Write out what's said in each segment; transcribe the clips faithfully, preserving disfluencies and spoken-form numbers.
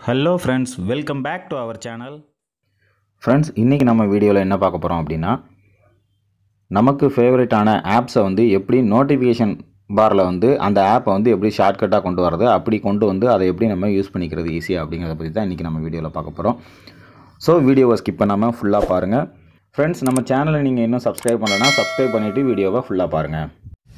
Hello friends, welcome back to our channel. Friends, இன்றைக்கி நம்ம வீடியோவில் என்ன பார்க்க போகிறோம் அப்படின்னா, நமக்கு ஃபேவரட்டான ஆப்ஸை வந்து எப்படி நோட்டிஃபிகேஷன் பாரில் வந்து அந்த ஆப்பை வந்து எப்படி ஷார்ட்கட்டாக கொண்டு வரது, அப்படி கொண்டு வந்து அதை எப்படி நம்ம யூஸ் பண்ணிக்கிறது ஈஸியாக அப்படிங்கிறத பற்றி தான் இன்றைக்கி நம்ம வீடியோவில் பார்க்க போகிறோம். ஸோ வீடியோவை ஸ்கிப் பண்ணாமல் ஃபுல்லாக பாருங்கள். ஃப்ரெண்ட்ஸ், நம்ம சேனலை நீங்கள் இன்னும் சப்ஸ்கிரைப் பண்ணலைன்னா சப்ஸ்கிரைப் பண்ணிவிட்டு வீடியோவை ஃபுல்லாக பாருங்கள்.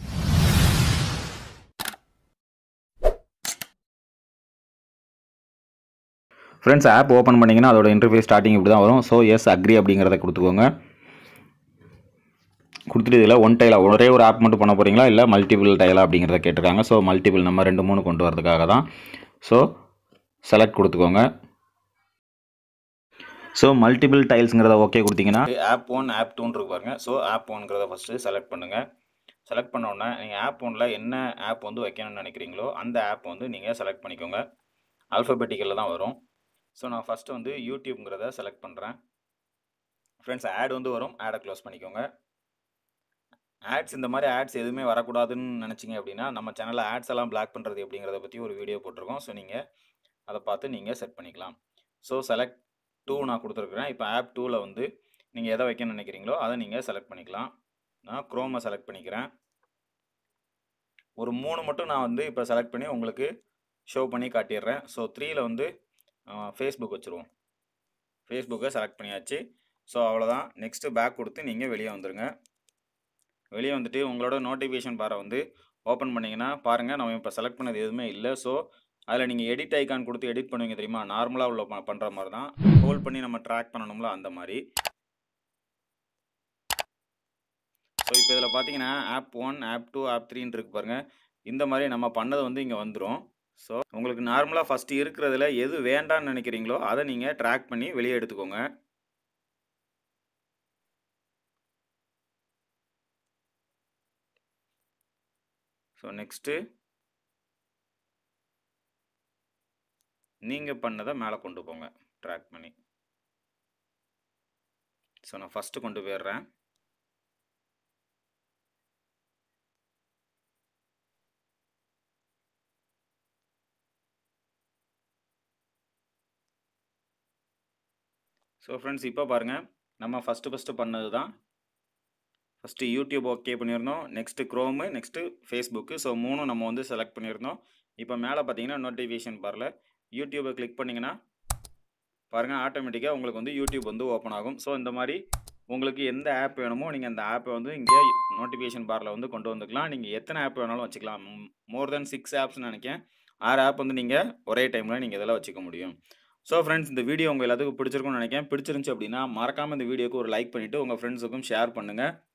ஃப்ரெண்ட்ஸ், ஆப் ஓப்பன் பண்ணிங்கன்னா அதோட இன்டர்ஃபேஸ் ஸ்டார்டிங் இப்படி தான் வரும். ஸோ எஸ் அக்ரி அப்படிங்கிறத கொடுத்துக்கோங்க. கொடுத்துட்டு இதில் ஒன் டைலாக ஒரே ஒரு ஆப் மட்டும் பண்ண போகிறீங்களா, இல்லை மல்டிபிள் டைலாக அப்படிங்கிறத கேட்டிருக்காங்க. ஸோ மல்டிபிள் நம்ம ரெண்டு மூணு கொண்டு வரதுக்காக தான். ஸோ செலக்ட் கொடுத்துக்கோங்க. ஸோ மல்டிபிள் டைல்ஸுங்கிறத ஓகே கொடுத்தீங்கன்னா ஆப் ஒன் ஆப் டூன்னு இருக்கு பாருங்க. ஸோ ஆப் ஒன்ங்கிறத ஃபஸ்ட்டு செலக்ட் பண்ணுங்கள். செலக்ட் பண்ணோன்னே நீங்கள் ஆப் ஒன்னில் என்ன ஆப் வந்து வைக்கணும்னு நினைக்கிறீங்களோ அந்த ஆப் வந்து நீங்கள் செலக்ட் பண்ணிக்கோங்க. ஆல்ஃபபெட்டிக்கலில் தான் வரும். ஸோ நான் ஃபஸ்ட்டு வந்து யூடியூப்ங்கிறத செலக்ட் பண்ணுறேன். ஃப்ரெண்ட்ஸ், ஆட் வந்து வரும், ஆடை க்ளோஸ் பண்ணிக்கோங்க. ஆட்ஸ் இந்த மாதிரி ஆட்ஸ் எதுவுமே வரக்கூடாதுன்னு நினச்சிங்க அப்படின்னா நம்ம சேனலில் ஆட்ஸ் எல்லாம் பிளாக் பண்ணுறது எப்படிங்கிறத பற்றி ஒரு வீடியோ போட்டிருக்கோம். ஸோ நீங்கள் அதை பார்த்து நீங்கள் செட் பண்ணிக்கலாம். ஸோ செலக்ட் டூ நான் கொடுத்துருக்குறேன். இப்போ ஆப் டூவில் வந்து நீங்கள் எதை வைக்கணும்னு நினைக்கிறீங்களோ அதை நீங்கள் செலக்ட் பண்ணிக்கலாம். நான் க்ரோமை செலக்ட் பண்ணிக்கிறேன். ஒரு மூணு மட்டும் நான் வந்து இப்போ செலக்ட் பண்ணி உங்களுக்கு ஷோ பண்ணி காட்டிடுறேன். ஸோ த்ரீயில் வந்து ஃபேஸ்புக் வச்சுருவோம். ஃபேஸ்புக்கை செலக்ட் பண்ணியாச்சு. ஸோ அவ்வளோதான். நெக்ஸ்ட்டு பேக் கொடுத்து நீங்கள் வெளியே வந்துடுங்க. வெளியே வந்துட்டு உங்களோட நோட்டிஃபிகேஷன் பாரை வந்து ஓப்பன் பண்ணிங்கன்னா பாருங்கள், நம்ம இப்போ செலக்ட் பண்ணது எதுவுமே இல்லை. ஸோ அதில் நீங்கள் எடிட் ஐக்கான் கொடுத்து எடிட் பண்ணுவீங்க தெரியுமா, நார்மலாக உள்ள பண்ணுற மாதிரி தான். ஹோல்ட் பண்ணி நம்ம ட்ராக் பண்ணணும்ல அந்த மாதிரி. ஸோ இப்போ இதில் பார்த்தீங்கன்னா app one app two app த்ரீன்னு இருக்கு பாருங்கள். இந்த மாதிரி நம்ம பண்ணது வந்து இங்கே வந்துடும். ஸோ உங்களுக்கு நார்மலாக ஃபஸ்ட்டு இருக்கிறதுல எது வேண்டான்னு நினைக்கிறீங்களோ அதை நீங்கள் ட்ராக் பண்ணி வெளியே எடுத்துக்கோங்க. ஸோ நெக்ஸ்ட்டு நீங்கள் பண்ணதை மேலே கொண்டு போங்க ட்ராக் பண்ணி. ஸோ நான் ஃபஸ்ட்டு கொண்டு போயிடுறேன். ஸோ ஃப்ரெண்ட்ஸ், இப்போ பாருங்கள், நம்ம ஃபஸ்ட்டு ஃபஸ்ட்டு பண்ணது தான். ஃபஸ்ட்டு யூடியூப் ஓகே பண்ணியிருந்தோம், next Chrome, next Facebook. So மூணும் நம்ம வந்து செலக்ட் பண்ணியிருந்தோம். இப்போ மேலே பார்த்தீங்கன்னா நோட்டிஃபிகேஷன் பாரில் யூடியூப்பை கிளிக் பண்ணிங்கன்னா பாருங்கள், ஆட்டோமேட்டிக்காக உங்களுக்கு வந்து யூடியூப் வந்து ஓப்பன் ஆகும். ஸோ இந்த மாதிரி உங்களுக்கு எந்த ஆப் வேணுமோ நீங்கள் அந்த ஆப்பை வந்து இங்கே நோட்டிஃபிகேஷன் பாரில் வந்து கொண்டு வந்துக்கலாம். நீங்கள் எத்தனை ஆப் வேணாலும் வச்சுக்கலாம். மோர் தென் சிக்ஸ் ஆப்ஸ்னு நினைக்கிறேன். ஆறு ஆப் வந்து நீங்கள் ஒரே டைமில் நீங்கள் இதெல்லாம் வச்சுக்க முடியும். ஸோ ஃப்ரெண்ட்ஸ், இந்த வீடியோ உங்கள் எல்லாத்துக்கும் பிடிச்சிருக்கும்னு நினைக்கிறேன். பிடிச்சிருந்துச்சு அப்படின்னா மறக்காமல் இந்த வீடியோக்கு ஒரு லைக் பண்ணிவிட்டு உங்கள் ஃப்ரெண்ட்ஸுக்கும் ஷேர் பண்ணுங்கள்.